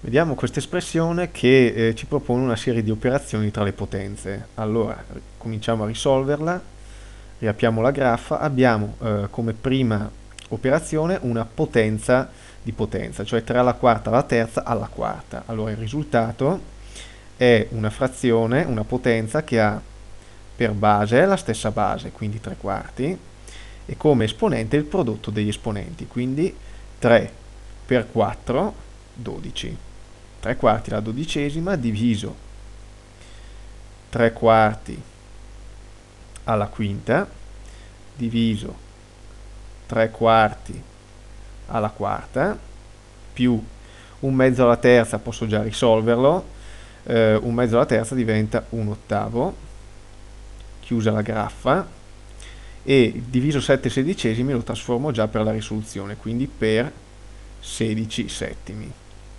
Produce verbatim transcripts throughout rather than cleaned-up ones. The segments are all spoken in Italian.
Vediamo questa espressione che eh, ci propone una serie di operazioni tra le potenze. Allora, ri- cominciamo a risolverla, riapriamo la graffa, abbiamo eh, come prima operazione una potenza di potenza, cioè tre alla quarta alla terza alla quarta. Allora il risultato è una frazione, una potenza che ha per base la stessa base, quindi tre quarti, e come esponente il prodotto degli esponenti, quindi tre per quattro, dodici. tre quarti alla dodicesima diviso tre quarti alla quinta diviso tre quarti alla quarta più un mezzo alla terza, posso già risolverlo, eh, un mezzo alla terza diventa un ottavo, chiusa la graffa, e diviso sette sedicesimi lo trasformo già per la risoluzione, quindi per sedici settimi.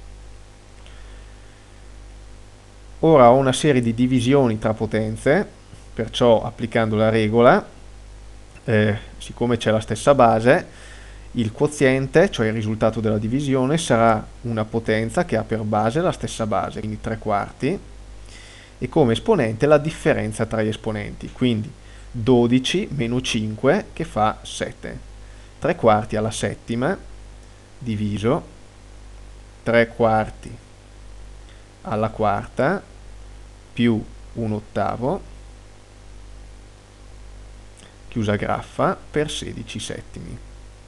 Ora ho una serie di divisioni tra potenze, perciò applicando la regola, eh, siccome c'è la stessa base, il quoziente, cioè il risultato della divisione, sarà una potenza che ha per base la stessa base, quindi tre quarti, e come esponente la differenza tra gli esponenti, quindi dodici meno cinque che fa sette. tre quarti alla settima diviso tre quarti alla quarta più un ottavo, chiusa graffa, per sedici settimi.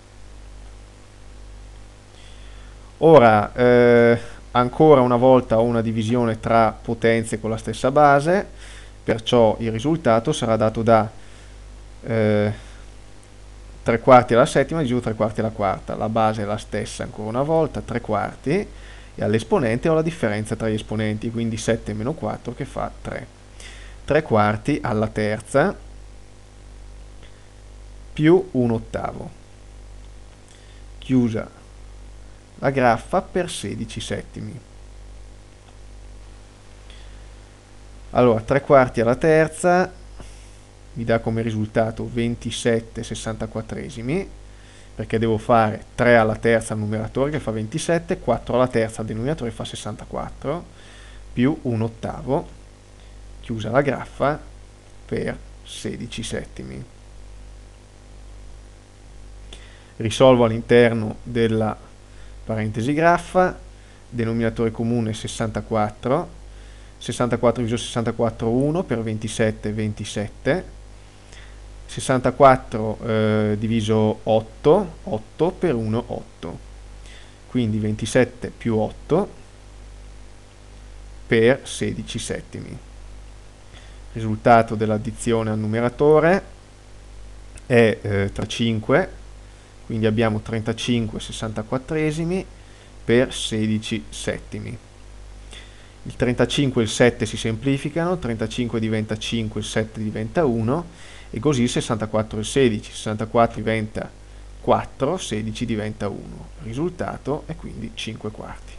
Ora, eh, ancora una volta ho una divisione tra potenze con la stessa base, perciò il risultato sarà dato da eh, tre quarti alla settima diviso tre quarti alla quarta. La base è la stessa ancora una volta, tre quarti, e all'esponente ho la differenza tra gli esponenti, quindi sette meno quattro che fa tre. tre quarti alla terza più un ottavo, chiusa la graffa, per sedici settimi. Allora, tre quarti alla terza mi dà come risultato ventisette sessantaquattresimi, perché devo fare tre alla terza al numeratore che fa ventisette, quattro alla terza al denominatore fa sessantaquattro, più un ottavo, chiusa la graffa, per sedici settimi. Risolvo all'interno della parentesi graffa, denominatore comune sessantaquattro, sessantaquattro diviso sessantaquattro uno per ventisette ventisette, sessantaquattro eh, diviso otto, otto per uno otto, quindi ventisette più otto per sedici settimi. Risultato dell'addizione al numeratore è eh, trentacinque, quindi abbiamo trentacinque sessantaquattresimi per sedici settimi. Il trentacinque e il sette si semplificano, trentacinque diventa cinque, il sette diventa uno, e così il sessantaquattro e il sedici, sessantaquattro diventa quattro, sedici diventa uno. Il risultato è quindi cinque quarti.